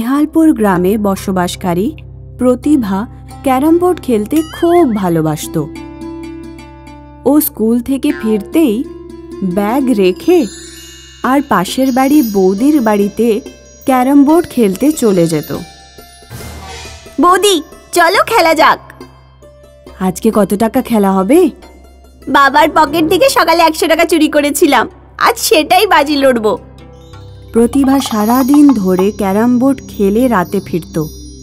নেহালপুর গ্রামে বসবাসকারী প্রতিভা carrom board খেলতে খুব ভালোবাসত। ও স্কুল থেকে ফিরতেই ব্যাগ রেখে আর পাশের বাড়ির বৌদির বাড়িতে ক্যারাম বোর্ড খেলতে চলে যেত। বৌদি, চলো খেলা যাক। আজকে কত টাকা খেলা হবে? বাবার পকেট থেকে সকালে 100 টাকা চুরি করেছিলাম, আজ সেটাই বাজি লড়ব। প্রতিভা সারাদিন ধরে ক্যারাম বোর্ড খেলে রাতে ফিরত।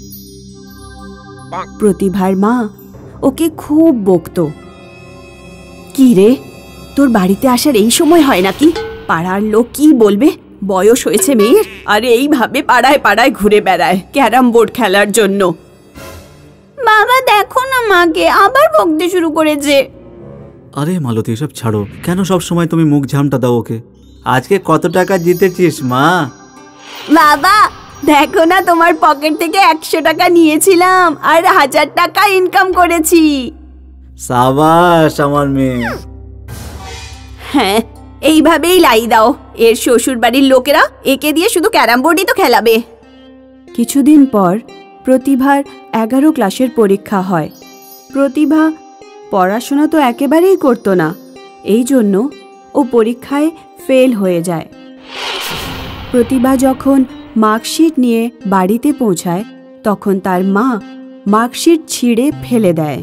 প্রতিভার মা ওকে খুব বকত। কি রে, তোর বাড়িতে আসার এই সময় হয় নাকি? পাড়ার লোক কি বলবে? বয়স হয়েছে মেয়ের, আর এইভাবে পাড়ায় পাড়ায় ঘুরে বেড়ায় ক্যারাম বোর্ড খেলার জন্য। বাবা দেখো না, মাকে আবার বকতে শুরু করেছে। আরে মালতী, এসব ছাড়ো। কেন সব সময় তুমি মুখ ঝামটা দাও ওকে? আজকে কত টাকা জিতেছিস মা? বাবা দেখো না, তোমার পকেট থেকে 100 টাকা নিয়েছিলাম আর 1000 টাকা ইনকাম করেছি। সাবাস আমার মেয়ে। হ্যাঁ, এইভাবেই লাই দাও। এর শ্বশুর বাড়ির লোকেরা একে দিয়ে শুধু ক্যারাম বোর্ডই তো খেলাবে। কিছুদিন পর প্রতিভার 11 ক্লাসের পরীক্ষা হয়। প্রতিভা পড়াশোনা তো একেবারেই করতো না, এই জন্য ও পরীক্ষায় ফেল হয়ে যায়। প্রতিভা যখন মার্কশিট নিয়ে বাড়িতে পৌঁছায় তখন তার মা মার্কশিট ছিঁড়ে ফেলে দেয়।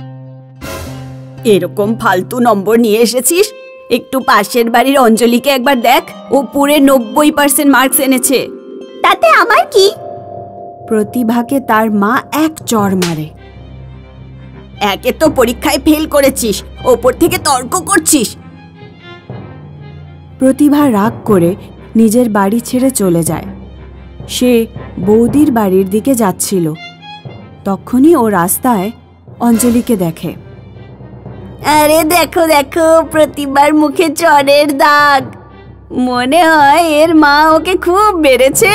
এরকম ফালতু নম্বর নিয়ে এসেছিস? একটু পাশের বাড়ির অঞ্জলিকে একবার দেখ, ও পুরে 90% মার্কস এনেছে। তাতে আমার কি? প্রতিভাকে তার মা এক চড় মারে। একে তো পরীক্ষায় ফেল করেছিস, ওপর থেকে তর্ক করছিস। প্রতিভা রাগ করে নিজের বাড়ি ছেড়ে চলে যায়। সে বৌদির বাড়ির দিকে যাচ্ছিল, তখনই ও রাস্তায় অঞ্জলিকে দেখে। আরে দেখো দেখো, প্রতিভার মুখে চড়ের দাগ। মনে হয় এর মা ওকে খুব বেড়েছে।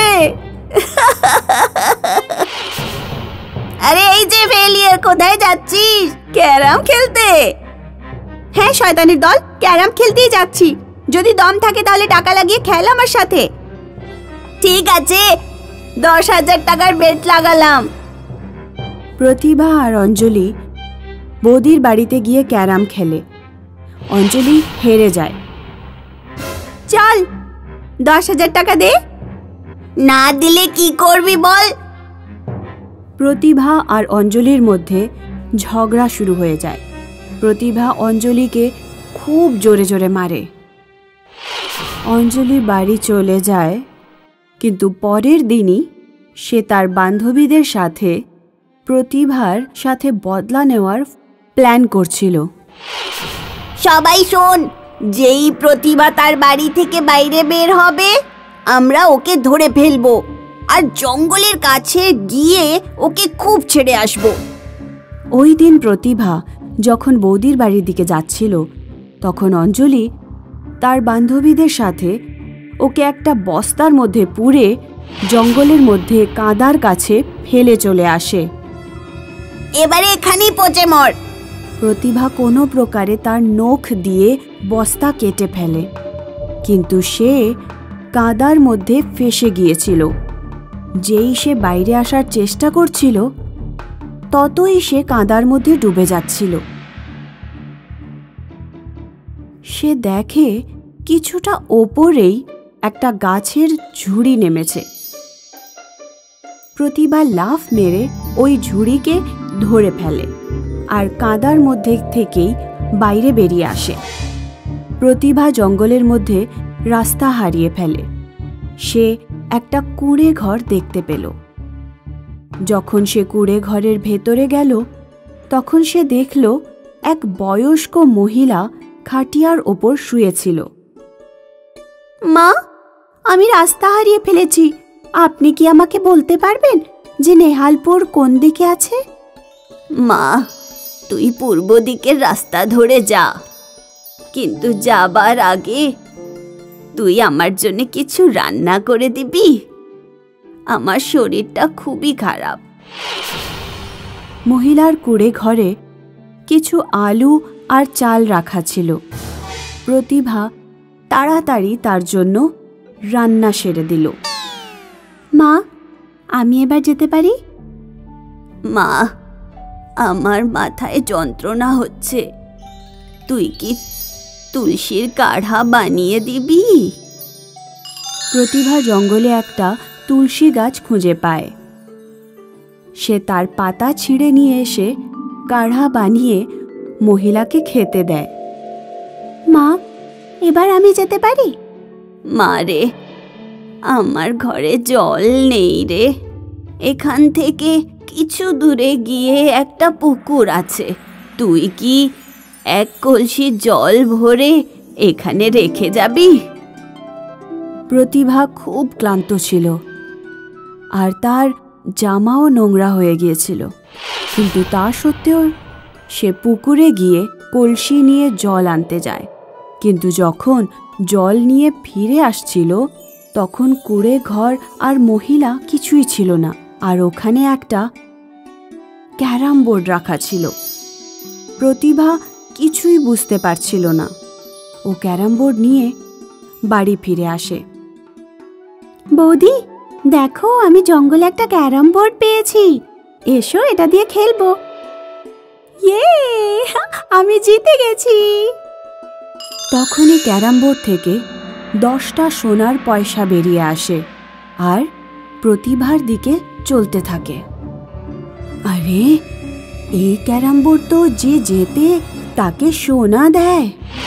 আরে এই যে ফেলিয়ার, কোথায় যাচ্ছিস? ক্যারাম খেলতে? হ্যাঁ শয়তানের দল, ক্যারাম খেলতেই যাচ্ছি। যদি দম থাকে তাহলে টাকা লাগিয়ে খেল আমার সাথে। ঠিক আছে, 10,000 টাকার বেট লাগালাম। প্রতিভা আর অঞ্জলি বৌদির বাড়িতে গিয়ে ক্যারাম খেলে। অঞ্জলি হেরে যায়। চল 10,000 টাকা দে। না দিলে কি করবি বল? প্রতিভা আর অঞ্জলির মধ্যে ঝগড়া শুরু হয়ে যায়। প্রতিভা অঞ্জলিকে খুব জোরে জোরে মারে। অঞ্জলি বাড়ি চলে যায়, কিন্তু পরের দিনই সে তার বান্ধবীদের সাথে প্রতিভার সাথে বদলা নেওয়ার প্ল্যান করছিল। সবাই শোন, যেই প্রতিভা তার বাড়ি থেকে বাইরে বের হবে আমরা ওকে ধরে ফেলবো আর জঙ্গলের কাছে গিয়ে ওকে খুব ছেড়ে আসবো। ওই দিন প্রতিভা যখন বৌদির বাড়ির দিকে যাচ্ছিল তখন অঞ্জলি তার বান্ধবীদের সাথে ওকে একটা বস্তার মধ্যে পুরে জঙ্গলের মধ্যে কাদার কাছে ফেলে চলে আসে। এবারে এখানেই পচে মর। প্রতিভা কোনো প্রকারে তার নখ দিয়ে বস্তা কেটে ফেলে, কিন্তু সে কাদার মধ্যে ফেঁসে গিয়েছিল। যেই সে বাইরে আসার চেষ্টা করছিল ততই সে কাদার মধ্যে ডুবে যাচ্ছিল। সে দেখে কিছুটা ওপরেই একটা গাছের ঝুড়ি নেমেছে। প্রতিভা লাফ মেরে ওই ঝুড়িকে ধরে ফেলে আর কাদার মধ্যে থেকেই বাইরে বেরিয়ে আসে। প্রতিভা জঙ্গলের মধ্যে রাস্তা হারিয়ে ফেলে। সে একটা কুঁড়ে ঘর দেখতে পেল। যখন সে কুঁড়ে ঘরের ভেতরে গেল তখন সে দেখল এক বয়স্ক মহিলা খাটিয়ার ওপর শুয়েছিল। মা, আমি রাস্তা হারিয়ে ফেলেছি। আপনি কি আমাকে বলতে পারবেন যে নেহালপুর কোন দিকে আছে? মা, তুই পূর্ব দিকের রাস্তা ধরে যা, কিন্তু যাবার আগে তুই আমার জন্য কিছু রান্না করে দিবি। আমার শরীরটা খুবই খারাপ। মহিলার কুঁড়ে ঘরে কিছু আলু আর চাল রাখা ছিল। প্রতিভা তাড়াতাড়ি তার জন্য রান্না সেরে দিল। মা, আমি এবার যেতে পারি? মা, আমার মাথায় যন্ত্রণা হচ্ছে, তুই কি তুলসীর কাঢ়া বানিয়ে দিবি? প্রতিভা জঙ্গলে একটা তুলসী গাছ খুঁজে পায়। সে তার পাতা ছিঁড়ে নিয়ে এসে কাঢ়া বানিয়ে মহিলাকে খেতে দেয়। মা, এবার আমি যেতে পারি? মা রে, আমার ঘরে জল নেই রে। এখান থেকে কিছু দূরে গিয়ে একটা পুকুর আছে, তুই কি এক কলসি জল ভরে এখানে রেখে যাবি? প্রতিভা খুব ক্লান্ত ছিল আর তার জামাও নোংরা হয়ে গিয়েছিল, কিন্তু তা সত্ত্বেও সে পুকুরে গিয়ে কলসি নিয়ে জল আনতে যায়। কিন্তু যখন জল নিয়ে ফিরে আসছিল তখন কুঁড়ে ঘর আর মহিলা কিছুই ছিল না, আর ওখানে একটা ক্যারাম বোর্ড রাখা ছিল। প্রতিভা কিছুই বুঝতে পারছিল না। ও ক্যারাম বোর্ড নিয়ে বাড়ি ফিরে আসে। বৌদি, দেখো, আমি জঙ্গলে একটা ক্যারাম বোর্ড পেয়েছি, এসো এটা দিয়ে খেলবো। ইয়ে, আমি জিতে গেছি। তখনই ক্যারাম বোর্ড থেকে 10টা সোনার পয়সা বেরিয়ে আসে আর প্রতিভার দিকে চলতে থাকে। আরে, এই ক্যারাম বোর্ড তো যে জেতে তাকে সোনা দেয়।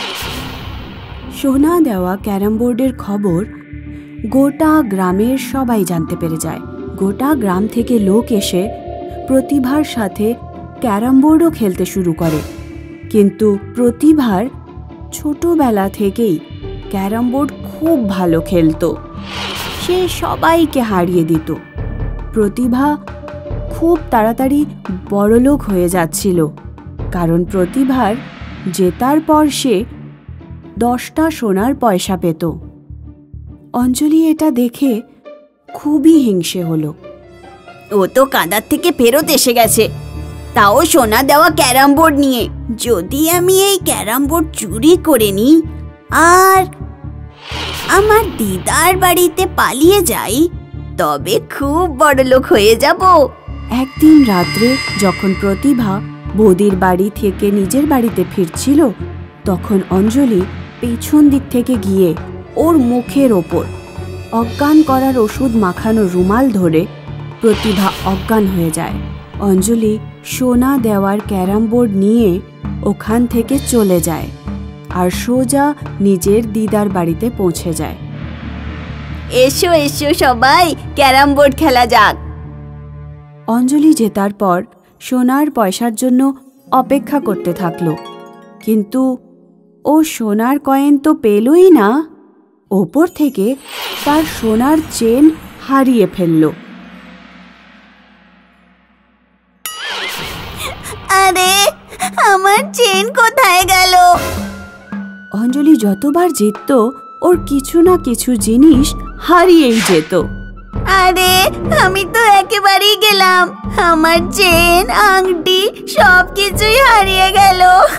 সোনা দেওয়া ক্যারাম বোর্ডের খবর গোটা গ্রামের সবাই জানতে পেরে যায়। গোটা গ্রাম থেকে লোক এসে প্রতিভার সাথে ক্যারাম বোর্ডও খেলতে শুরু করে। কিন্তু প্রতিভার ছোটবেলা থেকেই ক্যারাম বোর্ড খুব ভালো খেলতো, সে সবাইকে হারিয়ে দিত। প্রতিভা খুব তাড়াতাড়ি বড়লোক হয়ে যাচ্ছিল, কারণ প্রতিভার জেতার পর সে 10টা সোনার পয়সা পেত। অঞ্জলি এটা দেখে খুবই হিংসে হলো। ও তো কাঁদার থেকে ফেরত এসে গেছে, তাও সোনা দেওয়া ক্যারাম বোর্ড নিয়ে। যদি আমি এই ক্যারাম বোর্ড চুরি করে নিই আর আমার দিদার বাড়িতে পালিয়ে যাই, তবে খুব বড়লোক হয়ে যাব। একদিন রাত্রে যখন প্রতিভা বৌদির বাড়ি থেকে নিজের বাড়িতে ফিরছিল, তখন অঞ্জলি পেছন দিক থেকে গিয়ে ওর মুখের ওপর অজ্ঞান করার ওষুধ মাখানো রুমাল ধরে প্রতিভা অজ্ঞান হয়ে যায়। অঞ্জলি সোনা দেওয়ার ক্যারাম বোর্ড নিয়ে ওখান থেকে চলে যায় আর সোজা নিজের দিদার বাড়িতে পৌঁছে যায়। এসো এসো সবাই, ক্যারাম বোর্ড খেলা যাক। অঞ্জলি জেতার পর সোনার পয়সার জন্য অপেক্ষা করতে থাকলো, কিন্তু ও সোনার কয়েন তো পেলই না। ওপর থেকে তার সোনার চেন হারিয়ে ফেলল। আরে, আমার চেন কোথায় গেল? অঞ্জলি যতবার জিতত ওর কিছু না কিছু জিনিস হারিয়েই যেত। আরে, আমি তো একেবারেই গেলাম, আমার চেন, আংটি সবকিছুই হারিয়ে গেল।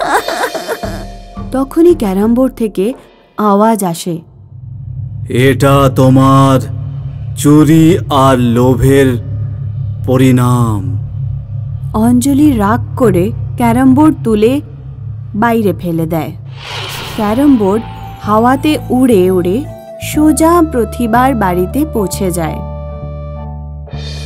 তখনই ক্যারাম বোর্ড থেকে আওয়াজ আসে, এটা তোমার চুরি আর লোভের পরিণাম। অঞ্জলি রাগ করে ক্যারাম বোর্ড তুলে বাইরে ফেলে দেয়। ক্যারাম বোর্ড হাওয়াতে উড়ে উড়ে সোজা প্রতিভার বাড়িতে পৌঁছে যায়।